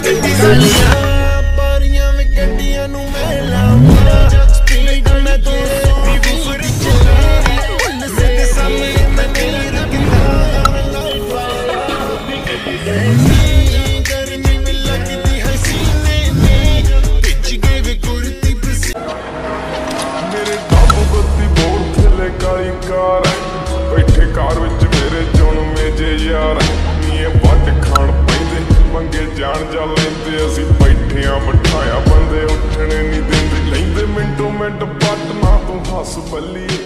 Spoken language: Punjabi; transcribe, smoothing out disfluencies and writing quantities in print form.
ਬਾਰੀਆਂ ਵਿੱਚ ਗੱਡੀਆਂ ਨੂੰ ਮੈਂ ਲਾਉਂਦਾ ਸਪੀਡ ਮੈਂ ਤੋਂ ਵੀ ਬੁਫਰ ਚੱਲੇ ਪੁਲਿਸ ਦੇ ਸਾਹਮਣੇ ਮੈਂ ਨਹੀਂ ਰੁਕਦਾ ਗਰਮੀ ਵਿੱਚ ਲੱਗਦੀ ਹਸੀਨੇ ਨੇ ਪਿੱਛ ਗਏ ਵੇ ਕੁਰਤੀ ਪਸੀ ਮੇਰੇ ਦੱਬ ਬੱਤੀ ਬੋਲ ਥੱਲੇ ਕਾਲੀ ਕਾਰ ਬੈਠੇ ਕਾਰ ਵਿੱਚ ਮੇਰੇ ਜੁਣਵੇਂ ਜੇ ਯਾਰ ਨੀ ਵੱਟ ਖਾਣ ਪੈਂਦੇ ਮੰਗੇ ਜਾਣ ਜਾ ਲੈਂਦੇ ਅਸੀਂ ਬੈਠਿਆਂ ਬਿਠਾਇਆ ਬੰਦੇ ਉੱਠਣੇ ਨਹੀਂ ਦਿੰਦੇ ਲੈਂਦੇ ਮਿੰਟੋ ਮਿੰਟ ਪੱਟ ਨਾ ਤੂੰ ਹੱਸ ਬੱਲੀ